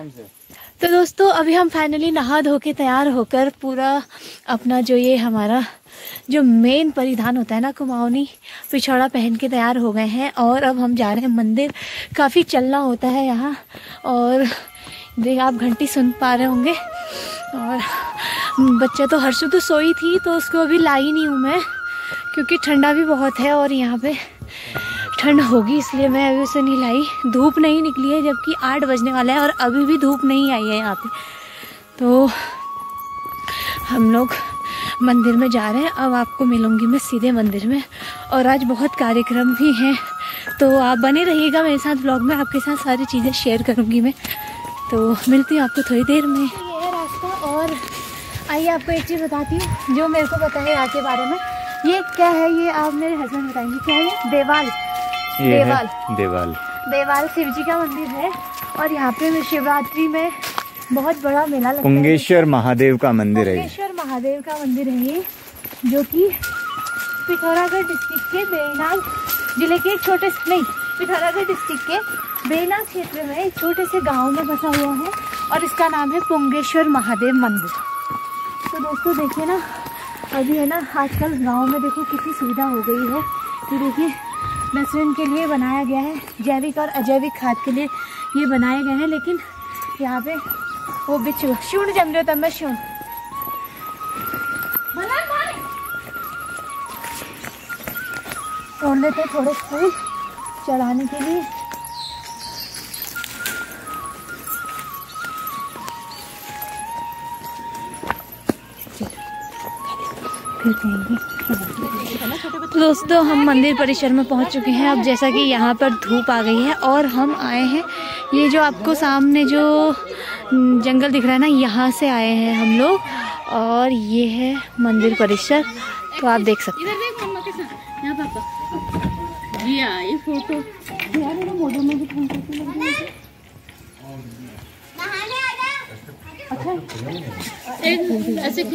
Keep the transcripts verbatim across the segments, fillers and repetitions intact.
Time से। तो दोस्तों अभी हम फाइनली नहा धो के तैयार होकर पूरा अपना जो ये हमारा जो मेन परिधान होता है ना कुमाऊनी पिछौड़ा पहन के तैयार हो गए हैं और अब हम जा रहे हैं मंदिर। काफ़ी चलना होता है यहाँ और देख आप घंटी सुन पा रहे होंगे। और बच्चा तो हर्षु तो सोई थी तो उसको अभी लाई नहीं हूँ मैं क्योंकि ठंडा भी बहुत है और यहाँ पे ठंड होगी इसलिए मैं अभी उसे नहीं लाई। धूप नहीं निकली है जबकि आठ बजने वाला है और अभी भी धूप नहीं आई है यहाँ पे। तो हम लोग मंदिर में जा रहे हैं। अब आपको मिलूंगी मैं सीधे मंदिर में और आज बहुत कार्यक्रम भी हैं तो आप बने रहिएगा मेरे साथ ब्लॉग में। आपके साथ सारी चीज़ें शेयर करूँगी मैं। तो मिलती हूँ आपको थोड़ी देर में। तो ये है रास्ता और आइए आपको एक चीज़ बताती हूँ जो मेरे को पता है यहाँ के बारे में। ये क्या है ये आप मेरे हस्बैंड बताएंगे। क्या है? देवाल। देवाल देवाल देवाल शिव जी का मंदिर है और यहाँ पे शिवरात्रि में बहुत बड़ा मेला लगता है। पुंगेश्वर महादेव का मंदिर है। पुंगेश्वर महादेव का मंदिर है ये जो कि पिथौरागढ़ डिस्ट्रिक्ट के बेनाग जिले के एक छोटे नहीं पिथौरागढ़ डिस्ट्रिक्ट के बेनाग क्षेत्र में एक छोटे से गांव में बसा हुआ है और इसका नाम है पुंगेश्वर महादेव मंदिर। तो दोस्तों देखिए ना अभी है ना आजकल गांव में देखो कितनी सुविधा हो गई है। तो देखिए नर्सरी के लिए बनाया गया है, जैविक और अजैविक खाद के लिए ये बनाए गए हैं। लेकिन यहाँ पे वो बिच्छू शूट जम रहे हो तब मैं शूट तोड़ लेते थोड़े फूल चढ़ाने के लिए। दोस्तों हम मंदिर परिसर में पहुंच चुके हैं। अब जैसा कि यहाँ पर धूप आ गई है और हम आए हैं ये जो आपको सामने जो जंगल दिख रहा है ना यहाँ से आए हैं हम लोग और ये है मंदिर परिसर। तो आप देख सकते हैं। ये फोटो ऐसे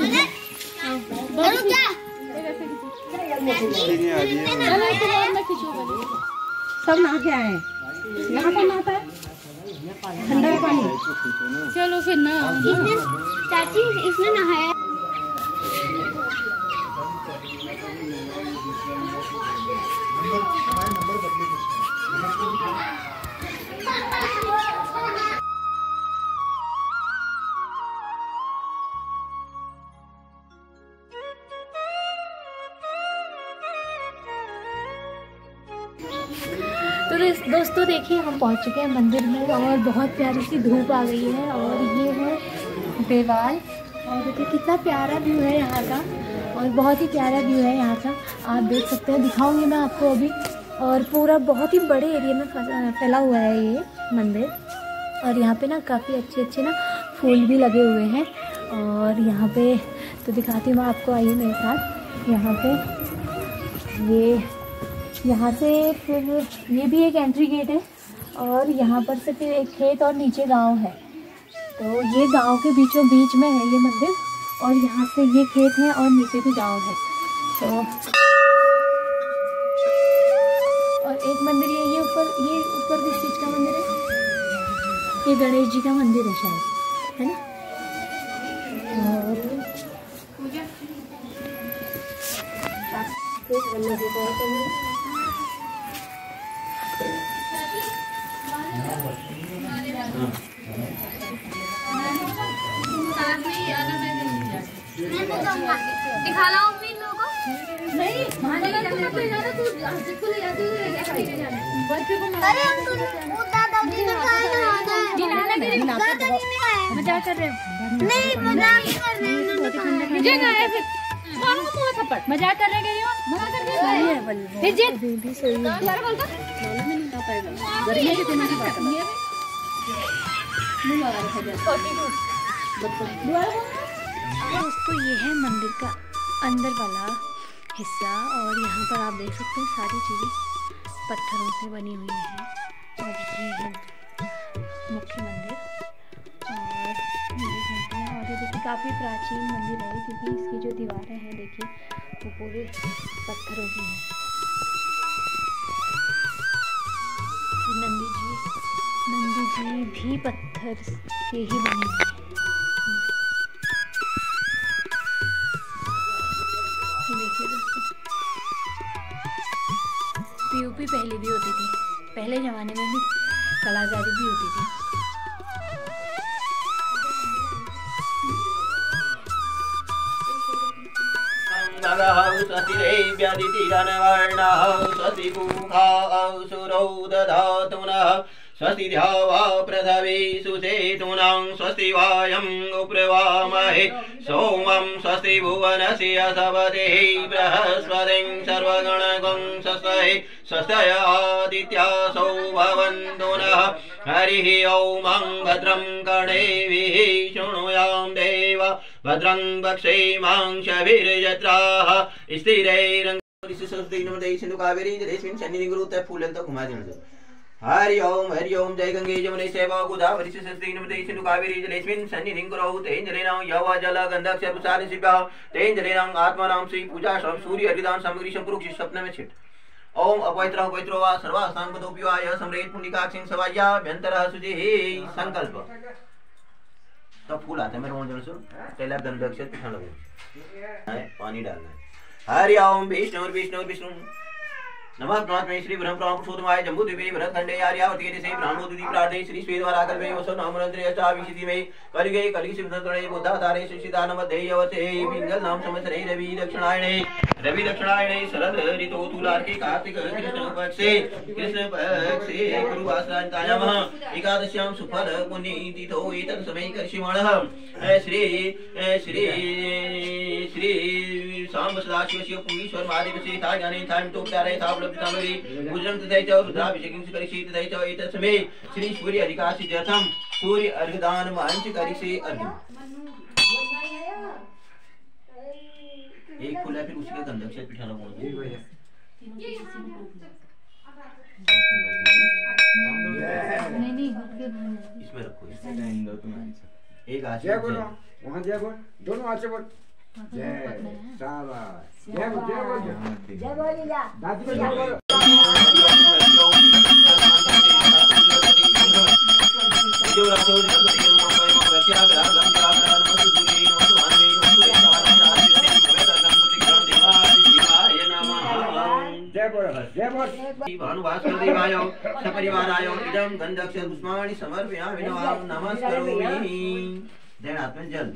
सब नहा के आए यहाँ पर नहाता है ठंडा पानी। चलो फिर ना चाची इसने नहाया। तो दोस्तों देखिए हम पहुंच चुके हैं मंदिर में और बहुत प्यारी सी धूप आ गई है और ये है देवाल और देखिए कितना प्यारा व्यू है यहाँ का और बहुत ही प्यारा व्यू है यहाँ का। आप देख सकते हैं दिखाऊंगी मैं आपको अभी। और पूरा बहुत ही बड़े एरिया में फैला हुआ है ये मंदिर और यहाँ पे ना काफ़ी अच्छे अच्छे ना फूल भी लगे हुए हैं। और यहाँ पे तो दिखाती हूँ मैं आपको, आइए मेरे साथ। यहाँ पे ये यहाँ से फिर ये भी एक एंट्री गेट है और यहाँ पर से फिर एक खेत और नीचे गांव है। तो ये गांव के बीचों बीच में है ये मंदिर और यहाँ से ये खेत है और नीचे भी गांव है। तो और एक मंदिर ये ये ऊपर ये ऊपर किस चीज़ का मंदिर है? ये गणेश जी का मंदिर है शायद, है ना? और दिखा लाओ अपनी लोगों नहीं अरे हम तो दादा जी ने मजाक कर रहे हो नहीं मजाक कर रहे हैं मुझे ना है फिर मारो मुंह थप्पड़ मजाक कर रहे हैं मजाक कर रहे हैं फिर जी बेबी सही है यार बोलता मालूम नहीं ना पाएगा गर्मी के दिन की बात है नहीं लगा रखा जाए। दोस्तों ये है मंदिर का अंदर वाला हिस्सा और यहाँ पर आप देख सकते हैं सारी चीज़ें पत्थरों से बनी हुई हैं। और ये है मुख्य मंदिर और ये घंटियाँ और ये देखिए काफ़ी प्राचीन मंदिर है क्योंकि इसकी जो दीवारें हैं देखिए वो पूरे पत्थरों की हैं। नंदी जी नंदी ये भी पत्थर के ही बने हैं। देखिए दोस्तों, पीओपी पहले भी होती थी, पहले ज़माने में भी कलाकारी भी होती थी। स्वस्ति व्याधितिरनवर्णः स्वस्ति कुखाः सुरौ दधातु नः स्वस्ति द्यावा पृथिवी सुसेतूनां स्वस्ति वायं उप्रवामहे सोमं स्वस्ति भुवनस्य सपतिः बृहस्पतिं सर्वगणगं स्वस्ति स्वस्ति आदित्यासो भवन्तु नः हरिः ओं भद्रं कर्णेभिः शृणुयां देव भद्रं वक्षेमांशभिर्यत्राः स्थिरैरङ्ग सरस्वती नमोते सिंधु कावेरी जलेस्मिन् सन्निधिं गुरुते फूलन्त कुमारिणः हरि ओम हरि ओम जय गंगे जमुने सेवा गोदावरी सरस्वती नमोते सिंधु कावेरी जलेस्मिन् सन्निधिं गुरौ तेन जलेनां यव जल गंधक सर्वसारि शिव्या तेन जलेनां आत्मानां श्री पूजा श्रम सूर्य अर्घदान सामग्री संपुरुष स्वप्न में छिट ओम अपवित्र पवित्रो वा सर्वासां पदोपि वा यः सम्रेत पुण्यकाक्षिं सवाया व्यंतरः सुजिः संकल्प। तो फूल आते हैं मेरे मोहन जल सुन तेल गंधक से पिछा लगो है पानी डालना है। हरि ओम विष्णु विष्णु विष्णु नमः ब्रह्मणे श्री ब्रह्म पुरुषोत्तमाय जम्बूद्वीपे भरतखंडे आर्यावर्ते देशे ब्राह्मणोदुति प्रार्थे श्री स्वेदवारा कल्पे वसो नामरंत्रे अष्टाविंशति में कलिगे कलिगे सिद्धतणे बुद्धातारे सुशीदानमध्येयवसे पिंगल नाम संवत्सरे रवि दक्षिणायने रवि दक्षिणायने शरद ऋतु तुलार्के कार्तिक कृष्ण पक्षे कृष्ण पक्षे गुरुवासरान्तायाम एकादश्यां सुफल पुण्यतिथौ एतत् समय कर्षिमाणः श्री श्री श्री सांब सदाशिवस्य पुरीश्वर महादेवस्य था ज्ञाने था मितोपचारे था उपलब्धतामरि पूजनं तथैव च रुद्राभिषेकं करिष्ये तथैव च एतत् समय श्री सूर्य अधिकासित्यर्थं सूर्य अर्घदान मांच करिष्ये अर्घ्य। एक फूल है फिर उसी के गंधक से पिठाना बोल दो नहीं नहीं इसमें रखो एक हाथ से बोलो वहां जय बोल दोनों हाथ से बोल जय शाबाश जय बोल जय बोल जय बोल जा दादी को जय बोल जो रातो जो तेरे मुंह में मैं क्या करा गम करा करा नमः सूर्य नमः मानवे नमः देवाय नमः जय बोल जय बोल भानुवास देवाय सपरिवाराय इदं गंधक्ष पुष्पाणि समर्पयामि नमस्करोमि। देन हाथ में जल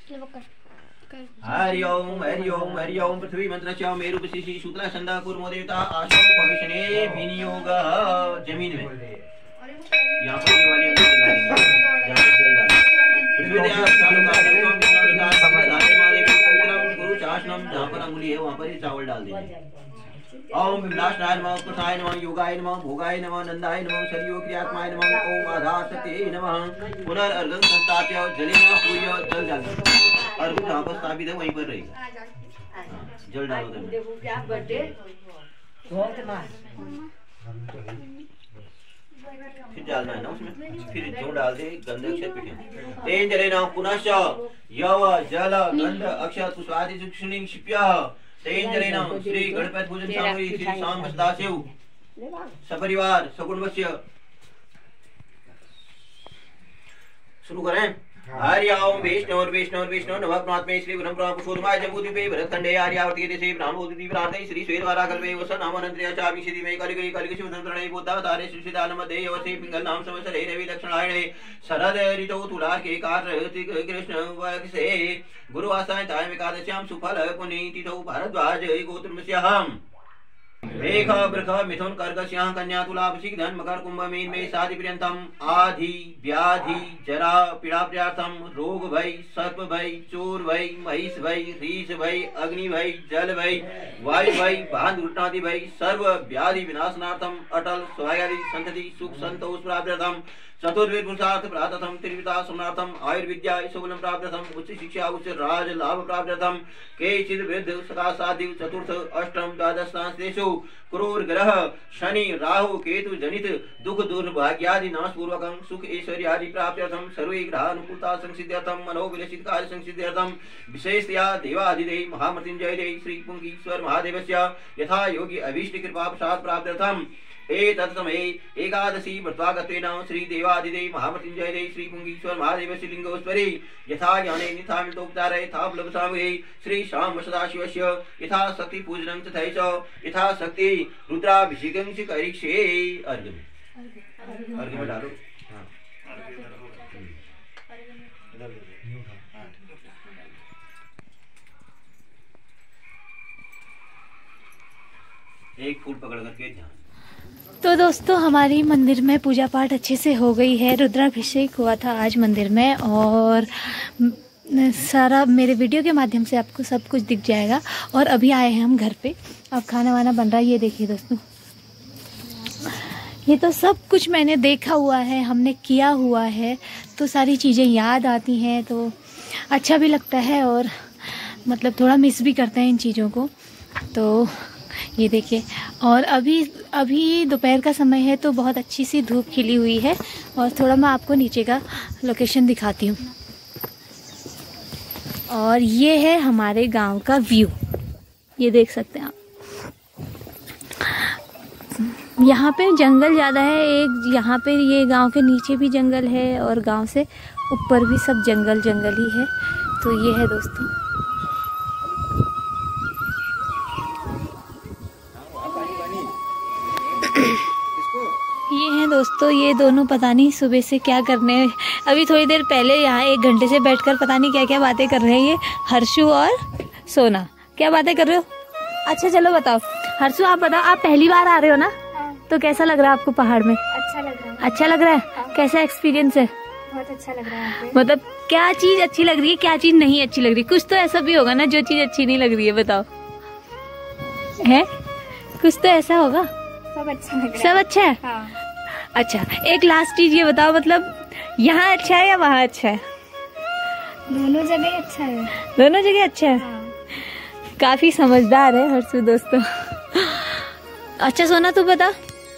हरि ओम हरि ओम हरि ओम पृथ्वी मंत्रस्य मेरु विशिषि सूत्रा छंदा कुर्मो देवता आशो भविष्यने विनियोग जमीन में यहाँ पर ये वाली अंगुली लगाएंगे यहाँ पर जल डालें पृथ्वी देव चालू कार्य को विष्णु विकास समझदारे माले पवित्रम गुरु चाशनम जहाँ पर अंगुली है वहाँ पर ये चावल डाल देंगे। ओम विनाशनाय नमः कृष्णाय नमः योगाय नमः भोगाय नमः नंदाय नमः शरीयो क्रियात्माय नमः ओम आधाशक्तिये नमः पुनर्अर्घं संस्थाप्य जलेन पूज्य जल डालें और जहाँ पर स्थापित है वहीं पर रहेगा जल डालो फिर डालना है ना उसमें फिर जो डाल दे गंध अक्षर पिटे तेन जलेन पुनश्च यव जल गंध अक्षर पुष्पादि सुक्षिणी क्षिप्य तेन जलेन श्री गणपति पूजन सामग्री श्री शाम सदाशिव सपरिवार सकुटुंबस्य शुरू करें। हरि ओम विष्णु विष्णु विष्णु नमः ब्रह्मणे श्री ब्रह्म पुरुषोत्तमाय जम्बूद्वीपे भरतखंडे आर्यावर्ते देशे ब्राह्मणोदुति प्रार्थे श्री स्वेदवारा कल्पे वसो नामरंत्रे अष्टाविंशति में कलिगे कलिगे सिद्धतणे बुद्धावतारे सुशीदानमध्येयवसे पिंगल नाम संवत्सरे रवि दक्षिणायने शरद ऋतौ तुलार्के कार्तिक कृष्ण पक्षे गुरुवासरान्तायाम एकादश्यां सुफल पुण्यतिथौ भारद्वाज गोत्रमस्याहम् मेघ वृष मिथुन कर्क सिंह कन्या तुला वृश्चिक धन मकर कुंभ मीन में साधि पर्यंतम आधि व्याधि जरा पीड़ा पर्यार्थम रोग भय सर्प भय चोर भय महिष भय रीछ भय अग्नि भय जल भय वायु भय वाहन दुर्घटनादि भय सर्व व्याधि विनाशनार्थम अटल स्वायादि संतति सुख संतोष प्राप्त्यर्थम चतुर्वेद पुरुषार्थ प्राप्त्यर्थम त्रिविधा समनार्थम आयुर्विद्या सुगुणं प्राप्त्यर्थम उच्च शिक्षा उच्च राज लाभ प्राप्त्यर्थम केचित् वृद्ध सदा साधि चतुर्थ अष्टम द्वादश संस्थेषु क्रूर ग्रह शनि राहु केतु जनित दुख दुर्भाग्यादि नाश पूर्वकं सुख ऐश्वर्यादि प्राप्त्यर्थम सर्वे ग्रहानुकूलता संसिद्ध्यर्थम मनोविलसित कार्य संसिद्ध्यर्थम विशेषतया देवाधिदेव महामृत्युंजय देव श्री पुंगीश्वर महादेवस्य यथा योगी अभीष्ट कृपा प्रसाद प्राप्त्यर्थम एतत्समये एकादशी व्रतागत्वेन श्रीदेवादिदेव महामृत्युंजय देव श्री पुंगीश्वर महादेव श्रीलिंगोस्वरे यथा ज्ञाने यथा मितोपचारे यथा बलवसामये श्री शाम सदाशिवस्य यथा शक्ति पूजनं तथा च यथा शक्ति रुद्राभिषेकं च करिष्ये। अर्घ्य में अर्घ्य में डालो। एक फूल पकड़ करके ध्यान। तो दोस्तों हमारी मंदिर में पूजा पाठ अच्छे से हो गई है। रुद्राभिषेक हुआ था आज मंदिर में और सारा मेरे वीडियो के माध्यम से आपको सब कुछ दिख जाएगा। और अभी आए हैं हम घर पे, अब खाना वाना बन रहा है। ये देखिए दोस्तों, ये तो सब कुछ मैंने देखा हुआ है, हमने किया हुआ है, तो सारी चीज़ें याद आती हैं, तो अच्छा भी लगता है और मतलब थोड़ा मिस भी करते हैं इन चीज़ों को। तो ये देखिए, और अभी अभी दोपहर का समय है तो बहुत अच्छी सी धूप खिली हुई है। और थोड़ा मैं आपको नीचे का लोकेशन दिखाती हूँ। और ये है हमारे गांव का व्यू, ये देख सकते हैं आप। यहाँ पे जंगल ज़्यादा है, एक यहाँ पे ये गांव के नीचे भी जंगल है और गांव से ऊपर भी सब जंगल जंगल ही है। तो ये है दोस्तों, ये हैं दोस्तों, ये दोनों पता नहीं सुबह से क्या करने, अभी थोड़ी देर पहले यहाँ एक घंटे से बैठकर पता नहीं क्या क्या बातें कर रहे हैं। ये हर्षु और सोना क्या बातें कर रहे हो? अच्छा चलो बताओ, हर्षु आप बताओ, आप पहली बार आ रहे हो ना? तो कैसा लग रहा है आपको पहाड़ में? अच्छा लग रहा है। अच्छा लग रहा है? हाँ। कैसा एक्सपीरियंस है? बहुत अच्छा लग रहा है। मतलब क्या चीज अच्छी लग रही है, क्या चीज नहीं अच्छी लग रही? कुछ तो ऐसा भी होगा ना जो चीज अच्छी नहीं लग रही है, बताओ। है कुछ तो ऐसा होगा। सब अच्छा लग रहा है। सब अच्छा है? हाँ। अच्छा, एक लास्ट चीज ये बताओ, मतलब यहाँ अच्छा है या वहाँ अच्छा है? दोनों जगह अच्छा है। दोनों जगह अच्छा है। हाँ। काफी समझदार है हर्षु दोस्तों। अच्छा सोना तू बता,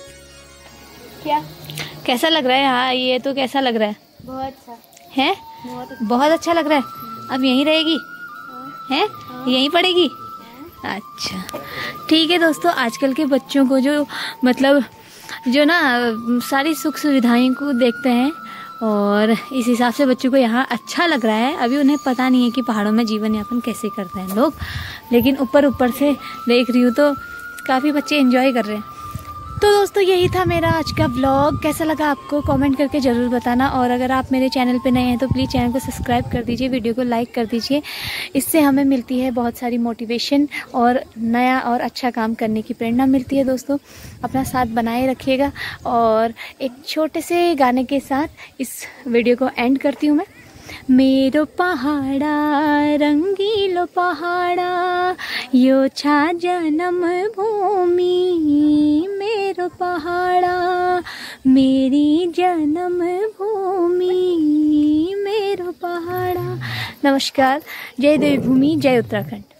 क्या कैसा लग रहा है यहाँ? ये तो कैसा लग रहा है? बहुत अच्छा है? बहुत अच्छा। बहुत अच्छा लग रहा है। अब यहीं रहेगी? है? यहीं पढ़ेगी? अच्छा ठीक है दोस्तों, आजकल के बच्चों को जो मतलब जो ना सारी सुख सुविधाएं को देखते हैं और इस हिसाब से बच्चों को यहाँ अच्छा लग रहा है। अभी उन्हें पता नहीं है कि पहाड़ों में जीवन यापन कैसे करते हैं लोग, लेकिन ऊपर ऊपर से देख रही हूँ तो काफ़ी बच्चे एंजॉय कर रहे हैं। तो दोस्तों यही था मेरा आज का व्लॉग, कैसा लगा आपको कमेंट करके ज़रूर बताना। और अगर आप मेरे चैनल पे नए हैं तो प्लीज़ चैनल को सब्सक्राइब कर दीजिए, वीडियो को लाइक कर दीजिए। इससे हमें मिलती है बहुत सारी मोटिवेशन और नया और अच्छा काम करने की प्रेरणा मिलती है। दोस्तों अपना साथ बनाए रखिएगा और एक छोटे से गाने के साथ इस वीडियो को एंड करती हूँ मैं। मेरो पहाड़ा रंगीलो पहाड़ा यो छा जन्म भूमि, मेरो पहाड़ा मेरी जन्म भूमि, मेरो पहाड़ा। नमस्कार, जय देवी भूमि, जय उत्तराखंड।